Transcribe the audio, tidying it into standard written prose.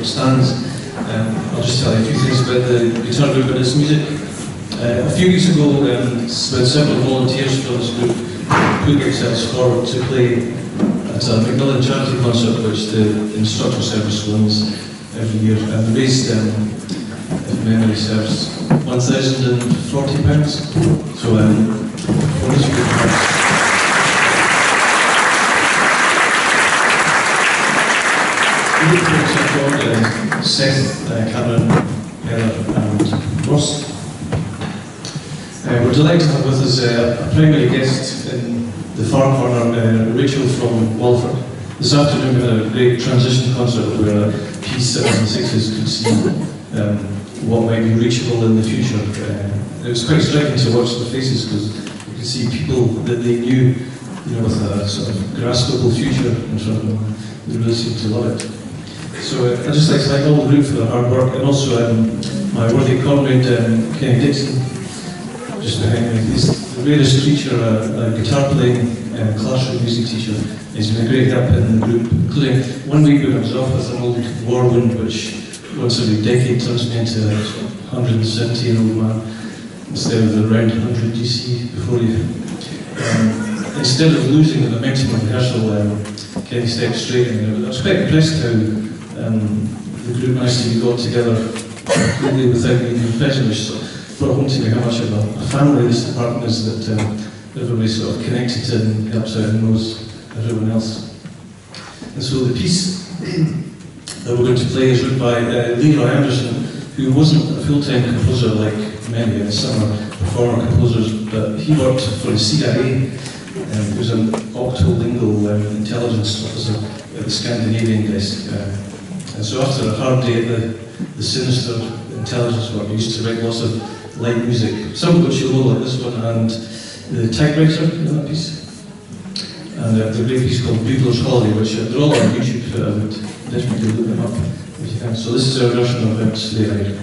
it stands. I'll just tell you a few things about the guitar group and its music. A few weeks ago, several volunteers for this group put themselves forward to play at a Macmillan charity concert which the instructor service runs every year, and raised, if memory serves, £1,040. So, for this group, Seth, Cameron, Heather and Ross. We're delighted to have with us a primary guest in the far corner, Rachel from Walford. This afternoon we had a great transition concert where P7 and 6s could see what might be reachable in the future. It was quite striking to watch the faces because you could see people that they knew, with a sort of graspable future in front of them. They really seemed to love it. So I'd just like to thank all the group for their hard work, and also my worthy comrade Kenny Dixon, just behind me. He's the rarest creature, a guitar playing classroom music teacher. He's been a great help in the group, including one week when I was off with an old war wound, which once every decade turns me into a 170-year-old man, instead of the round 100 you see before you. Instead of losing the momentum of rehearsal, Kenny stepped straight in. I was quite impressed how the group managed to be got together completely without me being present, which brought home to me how much of a family this department is, that everybody's sort of connected to and helps out and knows everyone else. And so the piece that we're going to play is written by Leroy Anderson, who wasn't a full-time composer like many summer performer composers, but he worked for the CIA. He was an octolingual intelligence officer at the Scandinavian desk. And so after a hard day at the sinister intelligence work, he used to write lots of light music, some of which you'll know, like this one, and the typewriter in that piece. And the great piece called Bugler's Holiday, which they're all on YouTube, so I would definitely look them up if you can. So this is our version of Sleigh Ride.